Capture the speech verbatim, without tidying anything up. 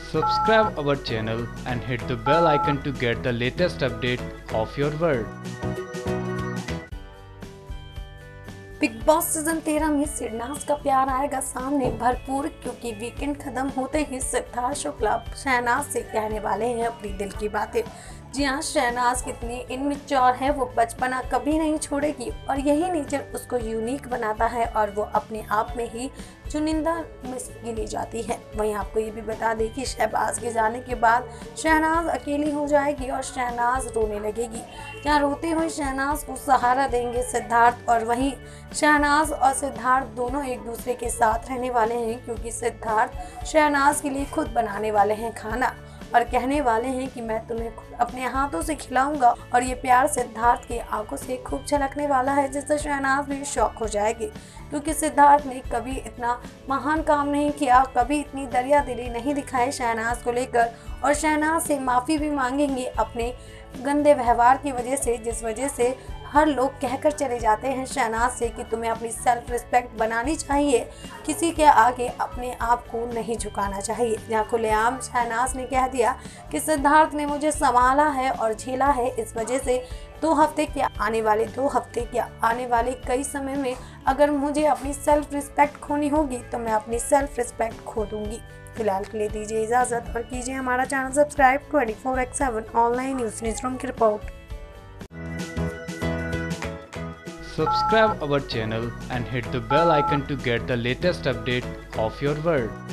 Subscribe our channel and hit the bell icon to get the latest update of your world. Bigg Boss season तेरह में सिरनाज का प्यार आएगा सामने भरपूर, क्योंकि वीकेंड खत्म होते ही सिद्धार्थ शुक्ला शहनाज से कहने वाले हैं अपनी दिल की बातें। जी हाँ, शहनाज कितनी इनमेच्योर है, वो बचपना कभी नहीं छोड़ेगी और यही नेचर उसको यूनिक बनाता है और वो अपने आप में ही चुनिंदा में गिनी जाती है। वहीं आपको ये भी बता दें कि शहबाज के जाने के बाद शहनाज अकेली हो जाएगी और शहनाज रोने लगेगी। जहाँ रोते हुए शहनाज को सहारा देंगे सिद्धार्थ, और वहीं शहनाज और सिद्धार्थ दोनों एक दूसरे के साथ रहने वाले हैं, क्योंकि सिद्धार्थ शहनाज के लिए खुद बनाने वाले हैं खाना और कहने वाले हैं कि मैं तुम्हें अपने हाथों से खिलाऊंगा। और ये प्यार सिद्धार्थ की आंखों से खूब छलकने वाला है, जिससे शहनाज भी शौक हो जाएगी, क्योंकि सिद्धार्थ ने कभी इतना महान काम नहीं किया, कभी इतनी दरिया दिली नहीं दिखाई शहनाज को लेकर, और शहनाज से माफ़ी भी मांगेंगे अपने गंदे व्यवहार की वजह से, जिस वजह से हर लोग कहकर चले जाते हैं शहनाज से कि तुम्हें अपनी सेल्फ रिस्पेक्ट बनानी चाहिए, किसी के आगे अपने आप को नहीं झुकाना चाहिए। जहाँ खुलेआम शहनाज ने कह दिया कि सिद्धार्थ ने मुझे संभाला है और झेला है, इस वजह से दो हफ्ते क्या आने वाले दो हफ्ते क्या आने वाले कई समय में अगर मुझे अपनी सेल्फ रिस्पेक्ट खोनी होगी तो मैं अपनी सेल्फ रिस्पेक्ट खो दूंगी। फिलहाल के लिए दीजिए इजाज़त और कीजिए हमारा channel subscribe. Twenty four X seven online news news room की रिपोर्ट। Subscribe our channel and hit the bell icon to get the latest update of your world.